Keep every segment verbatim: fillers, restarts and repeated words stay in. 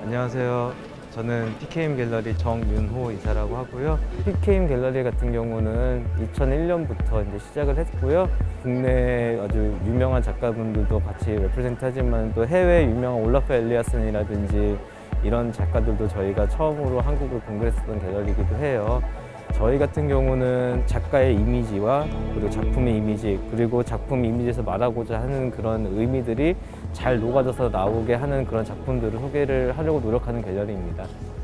안녕하세요. 저는 피케이엠 갤러리 정윤호 이사라고 하고요. 피케이엠 갤러리 같은 경우는 이천일 년부터 이제 시작을 했고요. 국내 아주 유명한 작가분들도 같이 레프레젠트 하지만 또 해외 유명한 올라프 엘리아슨이라든지 이런 작가들도 저희가 처음으로 한국을 공개했었던 갤러리이기도 해요. 저희 같은 경우는 작가의 이미지와 그리고 작품의 이미지, 그리고 작품 이미지에서 말하고자 하는 그런 의미들이 잘 녹아져서 나오게 하는 그런 작품들을 소개를 하려고 노력하는 갤러리입니다.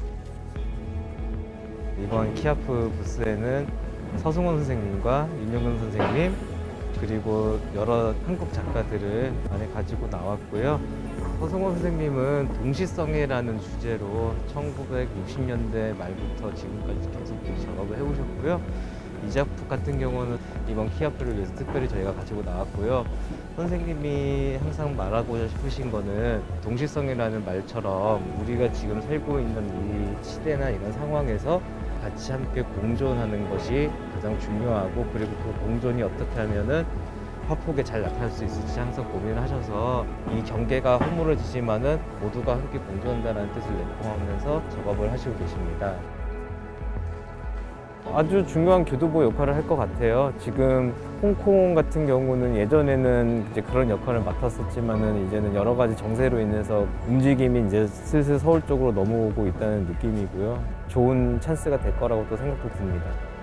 이번 키아프 부스에는 서승원 선생님과 윤영근 선생님, 그리고 여러 한국 작가들을 많이 가지고 나왔고요. 서승원 선생님은 동시성애라는 주제로 천구백육십 년대 말부터 지금까지 계속 작업을 해오셨고요. 이 작품 같은 경우는 이번 키아프를 위해서 특별히 저희가 가지고 나왔고요. 선생님이 항상 말하고 싶으신 거는 동시성애라는 말처럼 우리가 지금 살고 있는 이 시대나 이런 상황에서 같이 함께 공존하는 것이 가장 중요하고, 그리고 그 공존이 어떻게 하면은 화폭에 잘 나타날 수 있을지 항상 고민을 하셔서 이 경계가 허물어지지만은 모두가 함께 공존한다는 뜻을 내포하면서 작업을 하시고 계십니다. 아주 중요한 교두보 역할을 할 것 같아요. 지금 홍콩 같은 경우는 예전에는 이제 그런 역할을 맡았었지만은 이제는 여러 가지 정세로 인해서 움직임이 이제 슬슬 서울 쪽으로 넘어오고 있다는 느낌이고요. 좋은 찬스가 될 거라고 또 생각도 듭니다.